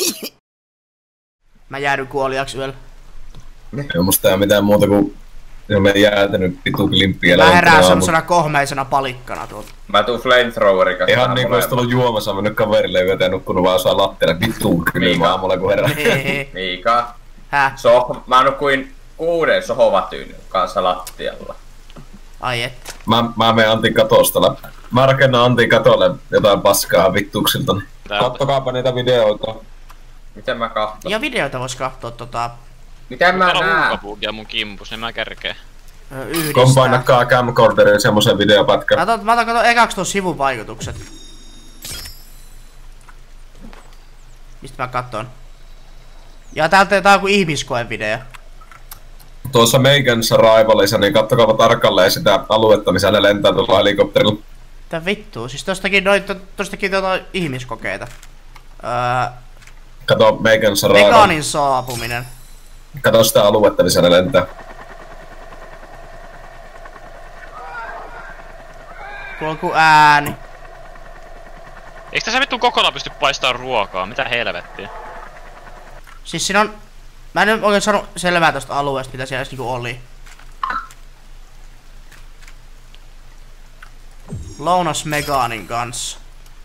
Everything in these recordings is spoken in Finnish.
Mä jäädyn kuoliaksi yöllä. Ei musta ei mitään muuta kuin me jäätänyt pitu klimppiä. Mä herään semmosena kohmeisena palikkana tuolta. Mä tuun flamethrowerin kanssa. Ihan niinku ois tullut juomassa, mennyt kaverille yötä ja nukkunut vaan osaa lattialle vittuun kylmä aamulla kun herää. Miika. Häh? Mä nukuin 6 sohvatyynyn kanssa lattialla. Ai et. Mä menen Antin katosta läpi. Mä rakennan Antin katolle jotain paskaa vittuksilta. Kattokaapa niitä videoita. Miten mä kahton? Ja videoita vois kahtoo Miten mä näen? Uhkapuukia mun kimpus, niin mä kerkeen. Yhdistää. Kompainakaa camcorderin semmosen videopätkän. Mä otan kato ekaks tuon sivun vaikutukset. Mistä mä katton? Ja tää on joku ihmiskoevideo. Tuossa Meigensa Raivalissa, niin kattokaa tarkalleen sitä aluetta, missä ne lentää tuolla helikopterilla. Mitä vittua? Siis tostakin ihmiskokeita. Kato Meigensa Raival. Vegaanin saapuminen. Kato sitä aluetta, missä ne lentää. Kuuluu ääni. Eiks tässä vittu kokonaan pysty paistamaan ruokaa? Mitä helvettiä? Siis siinä on... Mä en oikein saanut selvää tosta alueesta, mitä siellä niinku oli. Lounas Megaanin kanssa.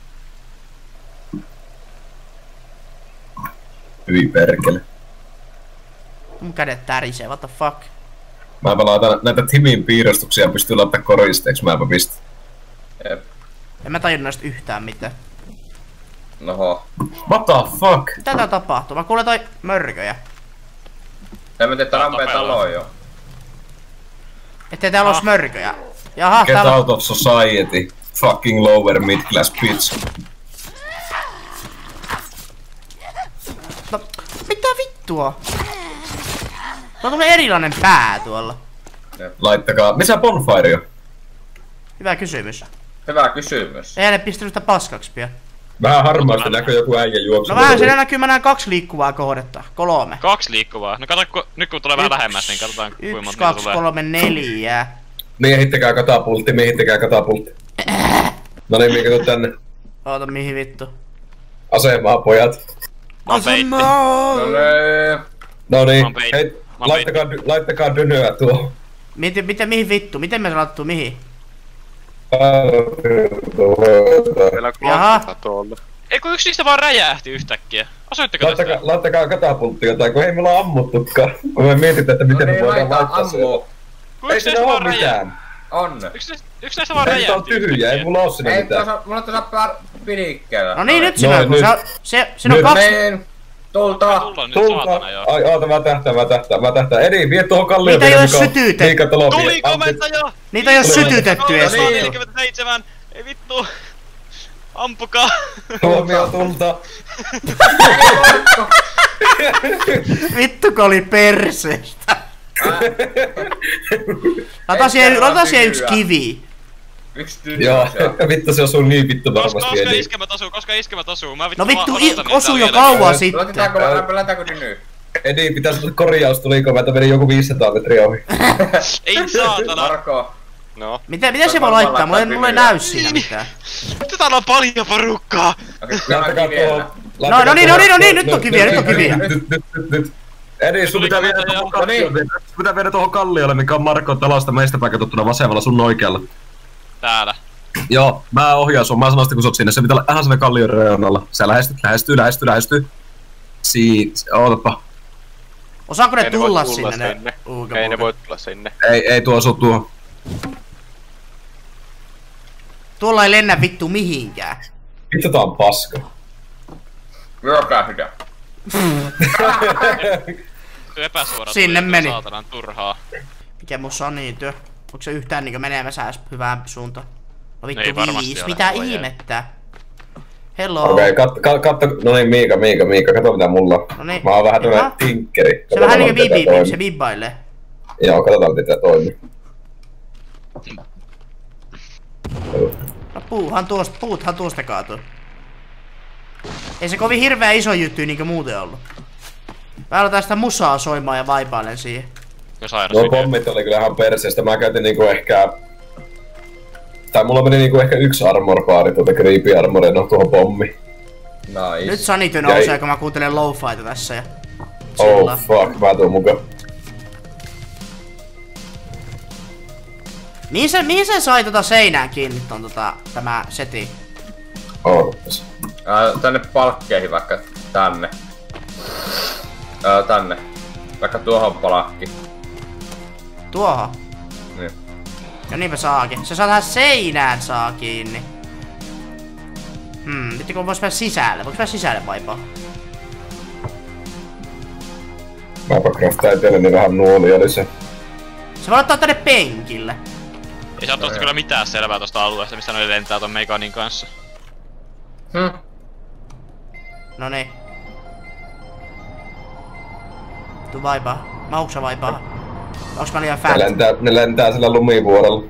Hyvin perkele. Mun kädet tärisee, what the fuck? Mäpä laitan näitä Timin piirustuksia ja pystyy laittaa koristeeksi, mäpä pistän. Jep. En mä tajunnut näistä yhtään mitään. Noho. What the fuck? Mitä tää tapahtuu? Mä kuulen toi mörköjä. En mä tiedä, että rampee taloon jo. Ettei täällä ois mörköjä. Jaha, Get täällä... out of society. Fucking lower mid class bitch. No, mitä vittua? Tuo tulee erilainen pää tuolla. Laittakaa. Missä bonfire on? Hyvä kysymys. Hyvä kysymys. Ei ne pistänyt sitä paskaksi pian. Vähän harmaasti näkyy joku äijä juoksu. No vähän siellä näkyy, mä näen 2 liikkuvaa kohdetta. 3. 2 liikkuvaa. No kato, nyt kun tulee vähän lähemmäs, niin katsotaan kuinka 1, monta 2, tulee. 3, 4. Miehittäkää katapultti, miehittäkää katapultti. No niin, Migge, tuu tänne. Oota, mihin vittu? Asemaa, pojat. Asemaa! No niin, Mä peitti. hei, laittakaa dynöä tuo. Mihin vittu? Miten me salattu mihin? Jaha. Ei kun yksi niistä vaan räjähti yhtäkkiä. Asuitteko tästä? Laittakaa katapultti jotain, kun ei mulla ammuttukaan. Me mietitään, että miten me voidaan laittaa se. Ei siinä oo mitään. On. Yksi näistä vaan räjähti. Ei on tyhjä, ei mulla oo siinä Ei, mitään. mulla on tuossa pinikkeellä. No niin, nyt sinä, kun se on 2... Tulta! Tulta! Ai, oota, mä tähtään. Edi, vie tuohon kallioon. Niitä ei oo sytytetty. Tuli komentaja! Niitä ei oo sytytetty edes. 47! Ei vittu! Ampukaa! Tuomio tulta! Vittu kun oli perseestä. Laita siihen yksi kivi. Yksi tyhjä. Joo, vittu se osuu niin vittu varmasti Edi. Koska iskemät osuu, mä vittu No vittu, osuu jo kauan sitten. Laitetaanko nyt? Edi, pitäis olla korjaus, tuliko mä, että meni joku 500 metriä ohi. Ei saatana! Marko. No. Miten se voi laittaa? Mulla ei näy siinä mitään. Nyt täällä on paljon porukkaa! Laittakaa tuohon. No niin, nyt on kiviä. Nyt. Edi, sun pitää viedä tuohon kalliolle, mikä on Markon talosta meistä päin katsottuna vasemmalla, sun oikealla. Täällä. Joo, mä ohjaan sun. Mä sanon sitten kun sä oot sinne. Se pitää olla ihan sinne kallion reunalla. Sä lähestyy. Ootapa. Osaako ne tulla sinne? Ei ne voi tulla sinne. Ei tuo osu tuohon. Tuolla ei lennä vittu mihinkään. Vittu tää on paska. Vyökähdä. Epäsuora Sinne tuli, meni. Saatanan turhaa. Mikä mun sanityö? Onko se yhtään niinkö menemässä edes hyvään suuntaan? No vittu Ei varmasti 5, ole, mitä voi ihmettä? Hello. Okei, katso. No niin, Miika, kato mitä mulla on. Noniin. Mä oon vähän tämmönen tinkkeri. Se vähän niinkö se bibbailee. Joo, katsotaan miten tää toimii. No puuthan tuosta kaatuu. Ei se kovin hirveä iso juttu niinkö muuten ollut. Mä aloitan sitä musaa soimaan ja vaipailen siihen. No pommit oli kyllä ihan perseestä. Mä käytin niinku ehkä... Tai mulla meni niinku ehkä 1 armor baari tuota creepy armoria, no tuohon pommi. Nice. Nyt sanity nousee, kun mä kuuntelen lo-fiita tässä ja... Oh fuck, mä tuun mukaan. Mihin se sai seinään kiinni ton tämä seti? Ootas. Tänne palkkeihin vaikka tänne. Tänne. Vaikka tuohon palakki. Tuohon? Niin. Ja niinpä saakin. Se saa tähän seinään saa kiinni. Nyt kun vois mennä sisälle. Voinko mennä sisälle vaipaa? Mäpä craftaa itselleni vähän nuolia lisää. Se voi ottaa tänne penkille. Ei saa tosta kyllä mitään selvää tosta alueesta, missä noi lentää ton Meganin kanssa. Noniin. Tuu vaipaa. Mauksa vaipaa. Onks mä liian fat? Ne lentää sillä lumivuorella.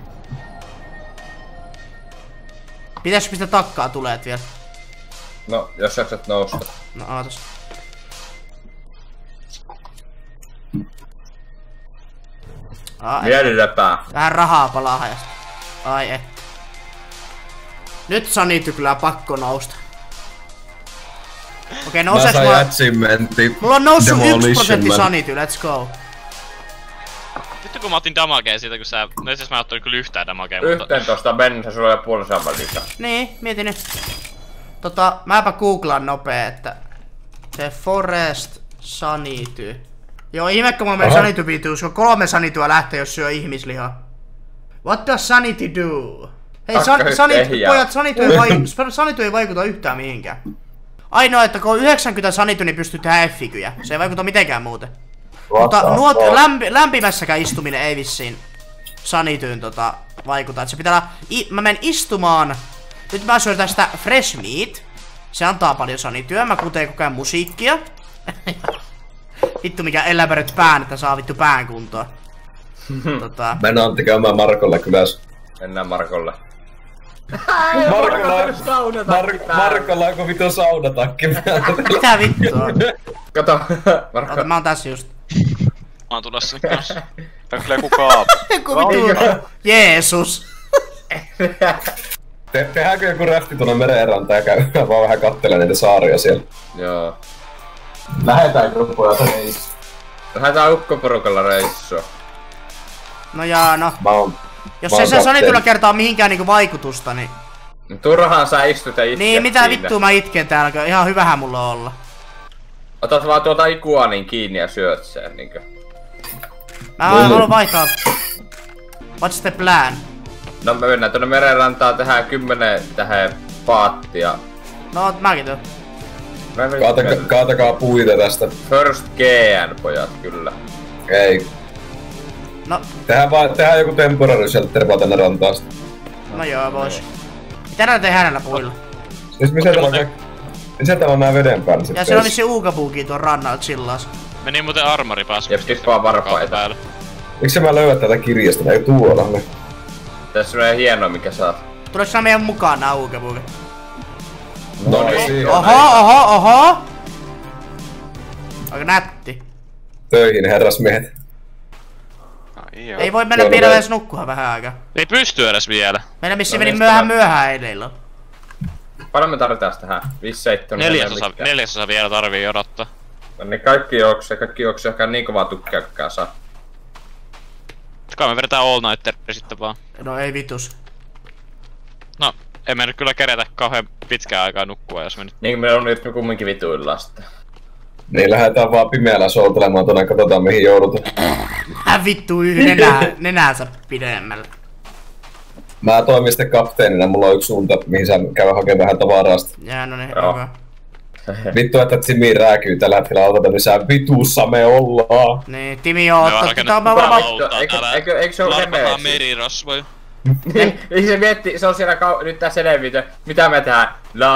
Pitäis pistää takkaa tuleet vielä? No, jos jaksat nousta. No aatos. Mielilepää. Vähän rahaa palaa hajasta. Ai et. Nyt sanity kyllä pakko nousta. Okei, nouseeks Mä mulla... sain achievementti. Mulla on noussut 1% Demolition sanity, let's go. Vittu kun mä otin damagea siitä, kun sä... No itse mä en ottanut kyllä yhtään damagea, mutta... 11 mennessä sulla on puolen sammalista. Niin, mietin nyt. Mäpä googlaan nopee, että... Se forest sanity. Joo, ihme kun mulla meni sanity pituus, kun 3 sanityä lähtee, jos syö ihmislihaa. What does sanity do? Hei, pojat, sanity ei vaikuta yhtään mihinkään. Ainoa, että kun on 90 sanity, niin pystyy tehdä effikyjä. Se ei vaikuta mitenkään muuten. Mutta lämpimässäkään istuminen ei vissiin sanityyn vaikuta. Et se pitää olla... Mä menen istumaan... Nyt mä syön tästä fresh meat. Se antaa paljon sanityä. Mä kuuntelen koko ajan musiikkia. Vittu mikä elämäröt pään, että saa vittu pään kuntoon. Mennään tekemään Markolle kylässä. Mennään Markolle. Markolla onko vittu saunatakki? Mitä vittua? Kato, Marko. Ota, mä oon tässä just. Mä oon tulossa nyt kanssa. Tää on kyllä joku kaapu. Joku vittu Jeesus. Tehdäänkö joku räfti tuonne merenrantaan ja käydään vaan vähän kattelemaan niitä saaria siellä? Joo. Lähetäänkö pojat reissu? Lähetään ukkoporukalla reissua. No jaa, no. Jos Mä ei oon se sanityllä kapteeni. kertaa mihinkään niinku vaikutusta, niin... Turhaan sä istut ja itket Niin, mitä siinä. vittua mä itken täällä, ihan hyvähän mulla on olla. Otat vaan tuota ikuanin kiinni ja syöt sen niinkö. Mä haluan vaihtaa. What's the plan? No me mennään tuonne merenrantaan, tehdään 10 tähän paattia. No, mäkin tuon. Kaatakaa puita tästä. First GN pojat kyllä. Ei. No, Tehdään joku temporary shelter vaan tänne rantaan sitten. no joo, vois. Mitä näitä tehdään näillä puilla? Siis missä täällä on nää veden päällä sit Ja siellä on töissä? vissiin uukapuukin tuon rannalla chillas. Meni muuten armori päässä. Ja tippaa varpaita. Miksi mä löydän tätä kirjasta? Nää ei tuoda ne. Tässä on hienoa mikä saat. Tuleeko sä meidän mukaan nää uukapuukin? No niin. Oho! Aika nätti. Töihin herrasmiehet. Ei voi mennä vielä edes nukkumaan vähän aikaa. Ei pysty edes vielä. Meillä missi No meni niin, myöhään eilen. Paljon me tarvitaan tähän? 5-7. Neljäsosa vielä tarvii odottaa. No niin kaikki juoksee ehkä niin kovaa tukkia kuin saa. Kai me vedetään all nighter sitten vaan. No ei vitus. No, emme nyt kyllä kerätä kauhean pitkään aikaa nukkua, jos me nyt... Niin meillä on nyt kumminkin vituillaan sitten. Niin lähdetään vaan pimeällä soutelemaan tuonne, katsotaan mihin joudutaan. Vittu nenäänsä pidemmällä. Mä toimin sitten kapteenina, mulla on yksi suunta, mihin sä käydä hakemaan vähän tavaraa sitten. Jää no niin, Joo. hyvä. Vittu, että Timi rääkyy tällä hetkellä autota, missä vitussa me ollaan. Niin, Timi on Me ottanut. rakennettu Tää on varmaan... Eikö se ole Larpataan Nemesis? merirosvoja. Niin se mietti, se on siellä nyt tää selviyty. Mitä me tehdään?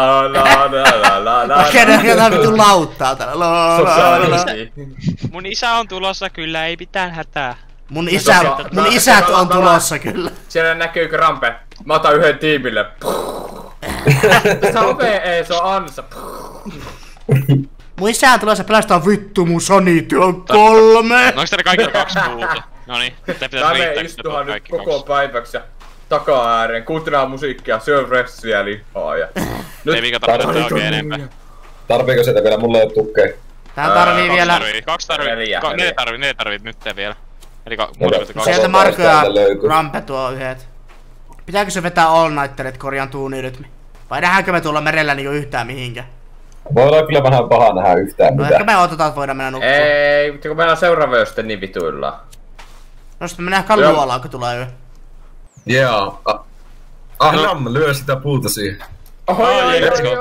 La. Okei, ne jotain vittu lauttaa täällä. Mun isä on tulossa kyllä, ei mitään hätää. Mun isät on tulossa kyllä. Siellä näkyykö rampe? Mä otan yhden tiimille. Se on OPE, se on Ansa. Mun isä on tulossa pelastaa vittu mun sanity on 3. No onks teillä kaikilla 2 puuta? Noniin, te pitäis Tää me riittää, istuhan nyt kaikki koko 2. päiväksi ja takaa ääreen, kuuntellaan musiikkia, syö fressiä lihaa ja... Ei mikä tarvitse oikein enempää. Tarviiko sitä vielä? Mulla ei oo tukkeja. Tää tarvii vielä... Kaksi tarvii. Ne tarvii nyt vielä. Eli Sieltä Marko ja Rampe tuo yhdet. Pitääkö se vetää all nighterit korjaan tuunirytmi? Vai nähdäänkö me tuolla merellä niinku yhtään mihinkään? Voi olla kyllä vähän paha nähdä yhtään mitään. No ehkä me odotetaan, että voidaan mennä nukkumaan. Ei, mutta kun meillä on seuraava jo sitten niin vituillaan. No sitten me nähdään kallualaa, kun tulee yö. Jaa. Ram, lyö sitä puuta siihen. Oi.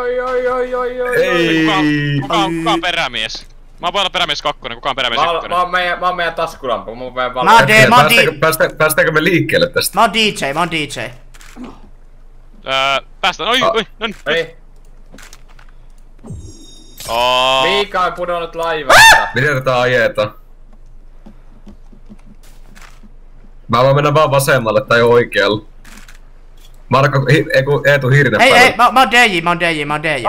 Kuka on perämies? Mä oon perämies 2, kuka on perämies 1? Mä oon meidän taskulampu, mä oon meidän valo. Päästäänkö me liikkeelle tästä? Mä oon DJ. Päästään, noniin. Miika on pudonnut laivasta. Miten tätä ajetaan? Mä voin mennä vaan vasemmalle tai oikealle. Marko, Eetu hiirinen päälle. Ei, mä oon DJ.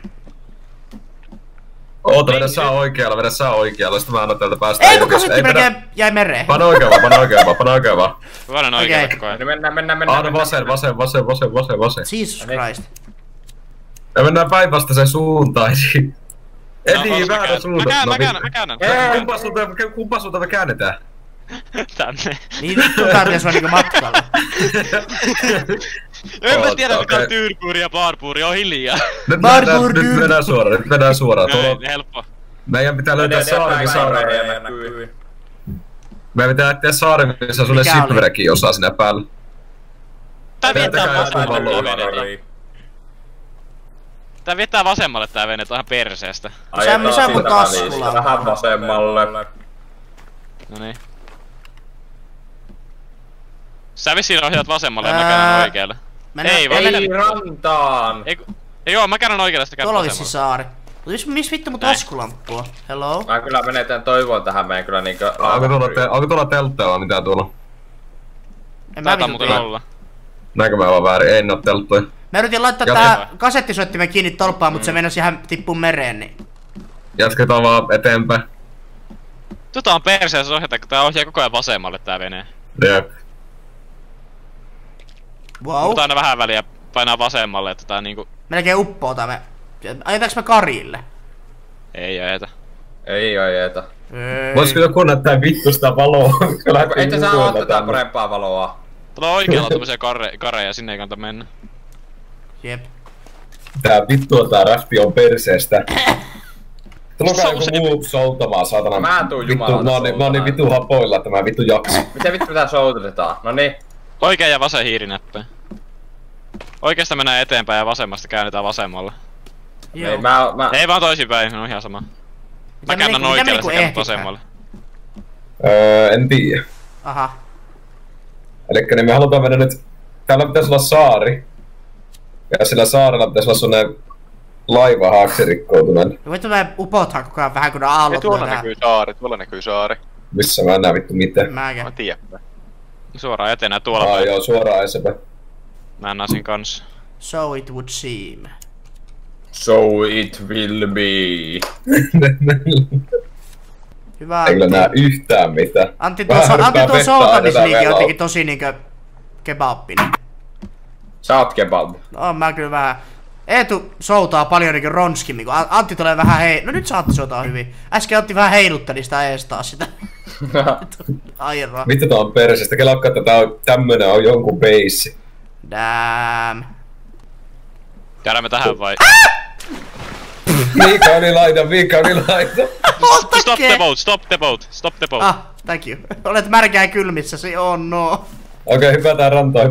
Oota, vedä saa oikealle, sitten mä annan täältä päästä. Ei, kun kasetti melkein jäi mereen. Pane oikein vaan. Varan oikealle koko ajan. Mennään. Aina vasen. Jesus Christ. Me mennään päinvastaiseen suuntaan. Ei väärä suuntaan. Mä käännän. Kumpaa suuntaan me käännetään? Tänne. Niin vittu tää pitäis olla niinku matkalla. En mä tiedä mikä on tyyrpuuri ja baarpuuri, on hiljaa. Nyt mennään suoraan. Näin, helppo. Meidän pitää löytää saari, meidän pitää lähteä saari, missä on sulle shipwreckin osaa sinä päällä. Tää vetää vasemmalle tää vene, tää on ihan perseestä. Missä mun taskulla? Vähän vasemmalle. Noniin. Sä vissiin ohjaat vasemmalle ja mä käännän oikealle. Ei rantaan! Ei joo, mä käännän oikealle sitä tuolla on vissi saari. Miss vittu mun taskulampua? Hello? Mä kyllä menetään toivoon tähän meidän kyllä niinkö... Onko tuolla teltteella mitään tuolla? Taitaa muuten olla. Näinkö mä vaan väärin? Ei oo telttoja. Mä yritin laittaa tää kasettisoittimen kiinni tolppaan, mut se meinasi ihan tippuu mereen, niin... Jatketaan vaan eteenpäin. On perseessä ohjata, kun tää ohjaa koko ajan vasemmalle tää vene. Jep. Wow. Mutta aina vähän väliä painaa vasemmalle, että tää niinku... Melkein uppoota me. Ajetaanko me karille? Ei ajeta. Ei ajeta. Voisiko joku näyttää vittu sitä valoa? Ette saa ottaa parempaa valoa. Tuolla on oikealla tommosia kareja, sinne ei kannata mennä. Jep. Tää vittu on tää räfti on perseestä. Tulokaa joku muu soutamaan, saatana. Mä tuun jumalauta. Mä oon niin vittu hapoilla, että mä vittu jaksa. Miten vittu pitää soututetaan? Noniin. Oikea ja vasen hiirinäppä. Oikeasta mennään eteenpäin ja vasemmasta käännetään vasemmalle. Joo. Ei vaan toisinpäin, on ihan sama. Mä käännän oikealle, sä käännät vasemmalle. En tiedä. Aha. Elikkä niin me halutaan mennä nyt... Täällä pitäis olla saari. Ja sillä saarella pitäis olla semmonen laivahaaksi rikkoutuneen. No vittu me upothan koko ajan vähän kun ne aallot. Tuolla näkyy saari. Missä mä en näe vittu mitään. Mä tiedän. Suoraan etenä tuolla päin. Joo, suoraan esepä. Mä näsin kanssa. So it would seem. So it will be. Hyvä Antti. Ei kyllä näe yhtään mitään. Antti tuo soutamisliike on jotenkin tosi niinkö kebappinen. Sä oot kebab. No mä kyllä vähän. Eetu soutaa paljon niinkö ronskimmin, kun Antti tulee vähän No nyt sä Antti soutaa hyvin. Äsken Antti vähän heilutteli sitä ees taas sitä. Airaa. Mitä tää on persestä? Kelakka, että tämmönen on jonkun beissi. Damn. Käydään me tähän vai? Miika oli laita. Stop the boat. Ah, thank you. Olet märkää kylmissäsi, no. Okei, hypätään rantaan.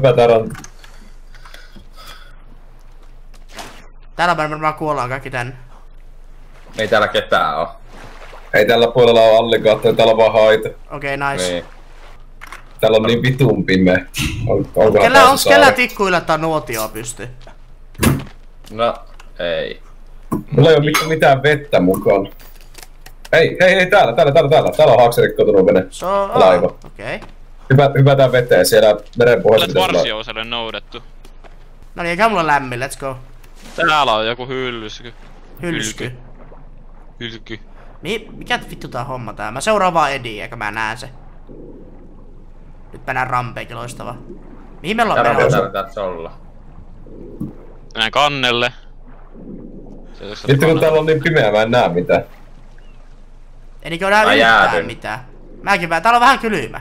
Täällä me varmaan kuollaan kaikki tänne. Ei täällä ketään oo. Ei tällä puolella oo alligaattori, täällä on vaan haita. Okei, nice. Niin. Täällä on niin vitun pimeä. Onks kellä tikkuilla tää nuotioa pysty? No, ei. Mulla ei oo mitään vettä mukaan. Hei, täällä. Täällä on haaksi rikkoutunut vene. Laiva. Okei. Hypätään veteen, siellä meren pohjassa pitäis olla. Olet varsiouselle noudettu. No niin, eikä mulla lämmin, let's go. Täällä on joku hylsky. Hylsky. Mikä vittu tää homma tää? Mä seuraan vaan Ediä, eikä mä näen se. Nyt mennään rampeenkin, loistava. Mihin me ollaan menossa? Täällä olla. Mennään kannelle. Vittu kun täällä on niin pimeä, mä en näe mitään. Elikö näe yhtään mitään? Täällä on vähän kylmä.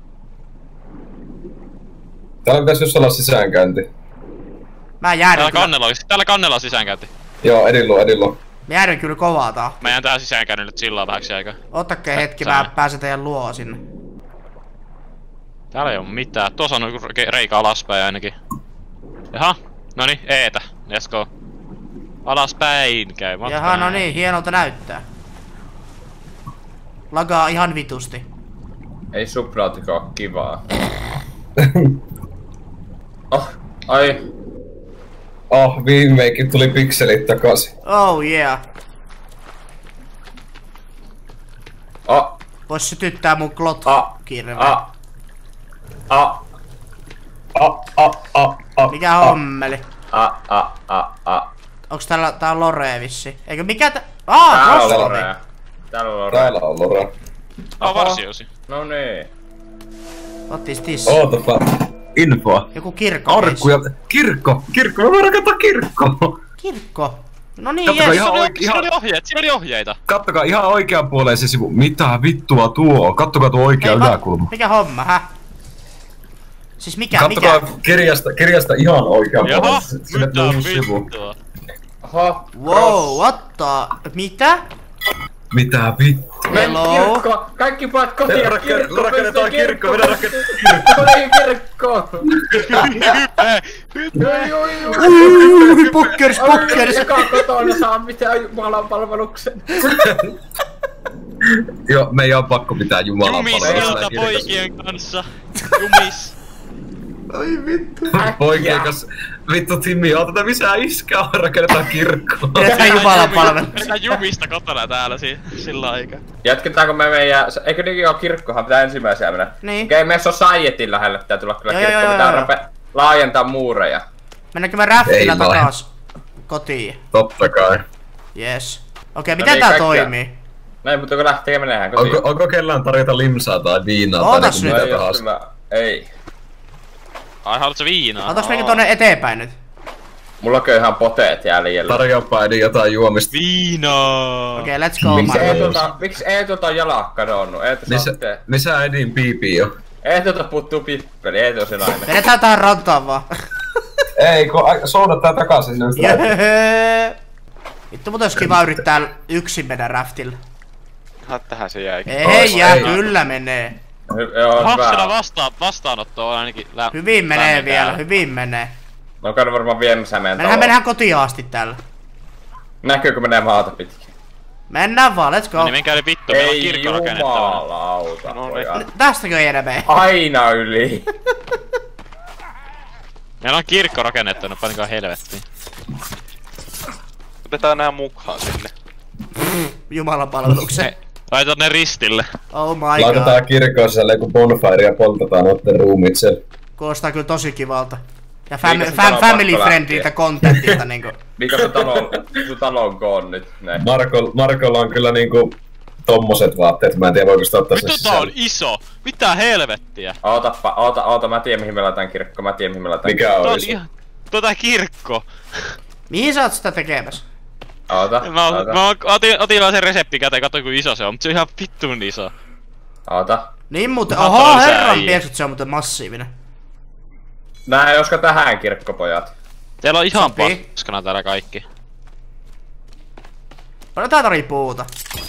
Täällä pitäis just olla sisäänkäynti. Mä jäädyn Täällä kannella on sisäänkäynti. Joo, edillu. Mä jäädyn kyllä kovaa tahtia. Mä jään tähän sisäänkäynnille chillaa vähäksi aikaa. Ottakaa hetki, mä pääsen teidän luo sinne. Täällä ei oo mitään. Tuossa on joku reikä alaspäin ainakin. Jaha, noni, eetä. Let's go. Alaspäin käy. Jaha, no niin, hienolta näyttää. Lagaa ihan vitusti. Ei Subnautica oo kivaa. Ai. Viimeinkin tuli pikselit takaisin. Oh yeah. Vois sytyttää mun klot-kirveen. Mikä hommeli? Onks tää on Lore vissi? Eikö mikä Täällä on Lore. Täällä on Lore. Varsiosi. No niin. What is this? Ootapa. Infoa. Joku kirkko. Arkkuja. Kirkko! Mä voin rakentaa kirkko! Kirkko? No niin, Kattokaa jes. Siinä oli ohjeita. Kattokaa ihan oikean puoleen se sivu. Mitä vittua tuo? Kattokaa tuo oikea yläkulma. Mikä homma, Siis mikä? Kattokaa kirjasta ihan oikean puolelle. Jaha, Sinne tulee uusi sivu. Wow, what the? Mitä? Mitä vittu? Hello? Kirkko! Kaikki paat kotiin! Rakennetaan kirkko! Minä rakennetaan kirkko! Pokkers! Joka kotona saa mitään Jumalan palveluksen. Joo, meidän on pakko pitää Jumalan palveluksen. Jumisilta poikien kanssa. Jumis. Ai vittu. Poikien kanssa. Vittu Timmi, otetaan lisää iskää, rakennetaan kirkkoa. Pidetään Jumalan palveluksen. Pidetään jumista kotona täällä sillä aikaa. Jatketaanko me meidän... Eikö nykin oo kirkkohan? Pitää ensimmäisenä mennä. Niin. Okei, meissä on Saietin lähellä. Pitää tulla kyllä kirkko. Pitää laajentaa muureja. Mennäänkö me räftillä takas kotiin? Totta kai. Yes. Okei, miten tää toimii? Näin, mutta kun lähtee menehän kotiin. Onko kellään tarjota limsaa tai viinaa tai Ootas nyt. mitä tahansa? Ei. Ai, haluatko viinaa? Otaks meikin tonne eteenpäin nyt? Mulla on ihan poteet jäljellä. Tarjoapa edin jotain juomista. Viinaa! Okei, let's go, Miksi Eetulta on jalat kadonnut? Missä Edin piipii jo? Eetulta puuttuu pippeli, Eetu on se nainen. Vedetään tähän rantaan vaan. Ei, kun soudattaa takaisin sinne. Vittu, mut ois kiva yrittää yksin mennä räftillä. Tähän se jäikin. Ei jää, kyllä menee. Hapsilla vastaanotto on ainakin hyvin menee vielä, hyvin menee. No käydä varmaan viemässä meidän taloon. Mennään kotiin asti tällä. Näkyykö menee maata pitkin? Mennään vaan, let's go. No niin menkää vittu, meillä on kirkko rakennettavana. Ei jumalauta, pojat. Tästäkö ei enää mene? Aina yli. Meillä on kirkko rakennettuna, panikaa helvettiin. Otetaan nää mukaan sinne. Jumalan palvelukseen. Laitetaan ne ristille. Oh my god. Laitetaan kirkkoon sisälle joku bonfire ja poltetaan noitten ruumit siellä. Kuulostaa kyllä tosi kivalta. Ja family friendliltä contentilta niinku. Mikä sun talo on koon nyt? Markolla on kyllä niinku tommoset vaatteet, mä en tiedä voiko sitä ottaa sen sisälle. Vittu tää on iso! Mitä helvettiä? Oota, mä tiedän mihin me laitetaan kirkko, Mikä on iso? Tuo kirkko! Mihin sä oot sitä tekemässä? Mä otin vaan sen resepti käteen, katsoin ku iso se on, mut se on ihan vittun iso. Niin muuten, oho herran pieksut, se on muuten massiivinen. Nää oska tähän kirkkopojat. Teillä on ihan paskana täällä kaikki. Paljon tää tarii puuta?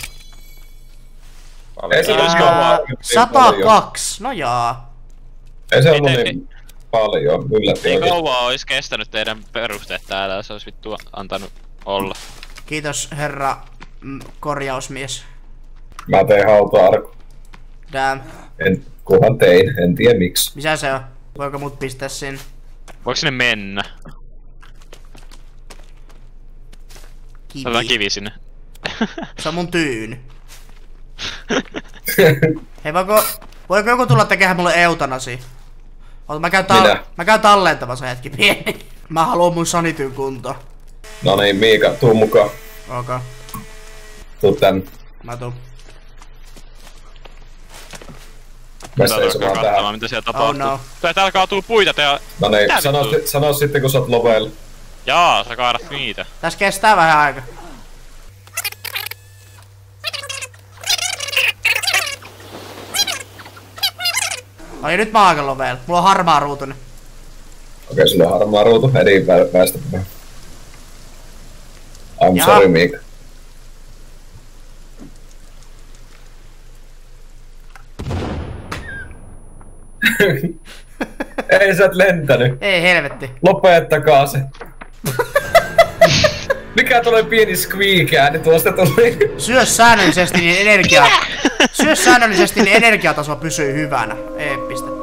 Ei se 102, no jaa. Ei se ollut niin paljon, yllätti. Ei kauaa ois kestänyt teidän perusteet täällä, jos ois vittu antanut olla. Kiitos herra korjausmies. Mä tein hauta-arku. Damn. Kunhan tein, en tiedä miksi. Missä se on? Voiko mut pistää sinne? Voiko sinne mennä? Kivi. Otetaan kivi sinne. Se on mun tyyny. Hei, voiko joku tulla tekemään mulle eutanasi? Oota, mä käyn tallentamassa hetki pieni. Mä haluan mun sanityn kuntoon. No niin, Miika, tuu mukaan. Okay. Tuu tän. Mä tuun. Mä seisomaan tähän. Mitä siellä tapahtuu. Oh no. Täällä kaatuu puita ja... No niin, sano sitten kun sä oot lovella. Jaa, sä kaadat niitä. Tässä kestää vähän aikaa. Ai nyt mä aika vielä. Mulla on harmaa ruutu. Okei, sulla on harmaa ruutu. Edi väistä. I'm sorry, Migge. Ei sä et lentänyt. Ei helvetti. Lopettakaa se. Mikä tulee pieni squeak-ääni tuosta tuli? Syö säännöllisesti, niin energiataso pysyy hyvänä. Eeppistä.